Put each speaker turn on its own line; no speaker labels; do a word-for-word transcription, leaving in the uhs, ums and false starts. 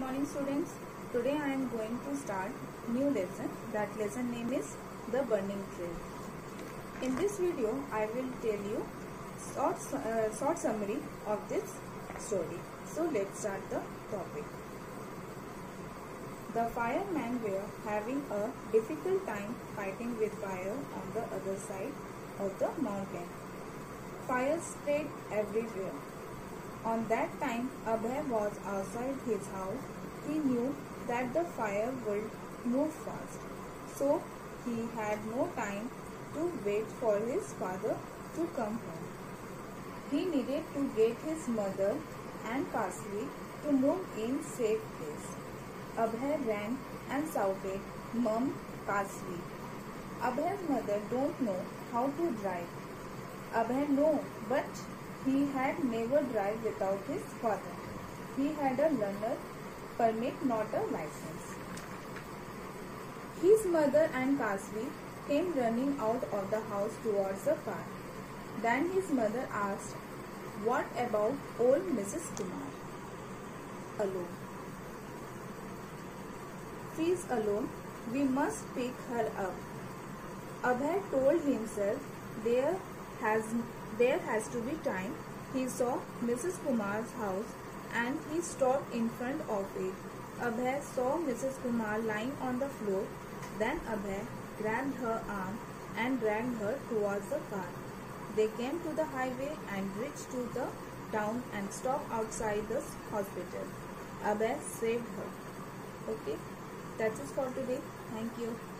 morning students. Today I am going to start new lesson. That lesson name is The Burning Trail. In this video I will tell you short, uh, short summary of this story. So let's start the topic. The firemen were having a difficult time fighting with fire on the other side of the mountain. Fire spread everywhere. On that time, Abhay was outside his house. He knew that the fire would move fast, so he had no time to wait for his father to come home. He needed to get his mother and Kasli to move in safe place. Abhay ran and shouted, "Mom, Kasli." Abhay's mother don't know how to drive. Abhay know, but he had never drive without his father. He had a learner permit, not a license. His mother and Kasli came running out of the house towards the car. Then his mother asked, "What about old Missus Kumar? Alone. She's alone. We must pick her up." Abhay told himself there has There has to be time. He saw Missus Kumar's house and he stopped in front of it. Abhay saw Missus Kumar lying on the floor. Then Abhay grabbed her arm and dragged her towards the car. They came to the highway and reached to the town and stopped outside the hospital. Abhay saved her. Okay, that's it for today. Thank you.